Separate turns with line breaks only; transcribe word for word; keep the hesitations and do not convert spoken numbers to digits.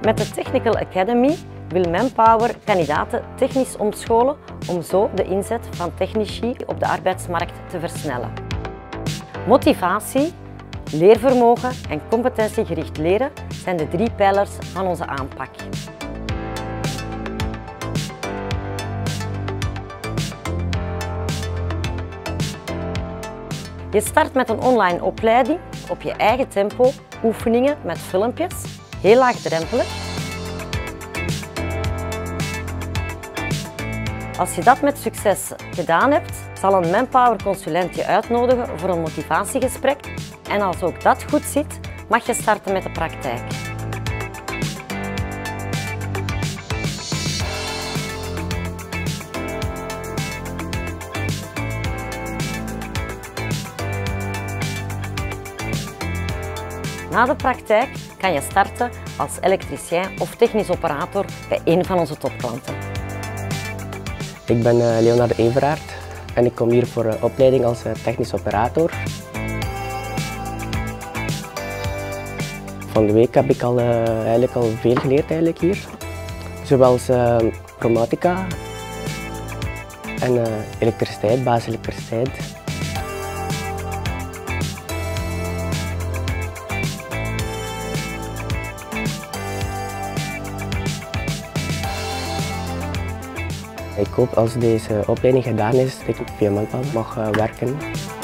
Met de Technical Academy wil Manpower kandidaten technisch omscholen om zo de inzet van technici op de arbeidsmarkt te versnellen. Motivatie, leervermogen en competentiegericht leren zijn de drie pijlers van onze aanpak. Je start met een online opleiding op je eigen tempo, oefeningen met filmpjes, heel laagdrempelig. Als je dat met succes gedaan hebt, zal een Manpower consulent je uitnodigen voor een motivatiegesprek en als ook dat goed zit, mag je starten met de praktijk. Na de praktijk kan je starten als elektricien of technisch operator bij een van onze topklanten.
Ik ben uh, Leonard Everaert en ik kom hier voor een opleiding als uh, technisch operator. Van de week heb ik al, uh, eigenlijk al veel geleerd eigenlijk hier. Zowel uh, pneumatica en uh, elektriciteit, basiselektriciteit. Ik hoop als deze opleiding gedaan is, dat ik via Manpower mag werken.